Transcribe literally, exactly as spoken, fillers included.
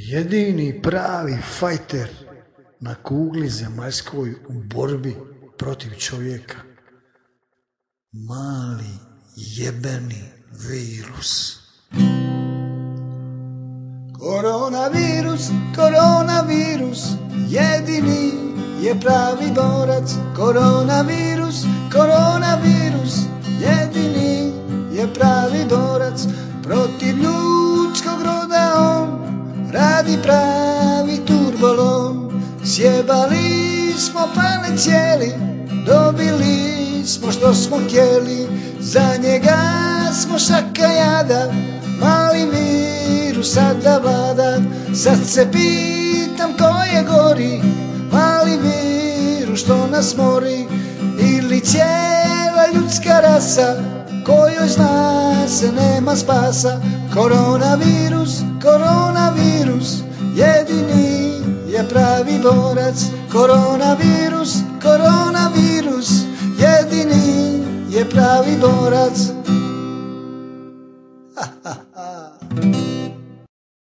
jedini pravi fajter na kugli zemaljskoj u borbi protiv čovjeka. Mali jebeni virus. Koronavirus, koronavirus, jedini je pravi borac. Koronavirus, koronavirus, jedini je pravi borac. Protiv ljudskog roda on radi pravi turbolom. Sjebali smo planet cijeli, dobili smo što smo htjeli. Za njega smo šaka jada, mali virus sada vlada. Sad se pitam ko je gori, mali virus što nas mori, ili cijela ljudska rasa kojoj zna se nema spasa. Koronavirus, koronavirus, jedini je pravi borac. Koronavirus, koronavirus, jedini je pravi borac.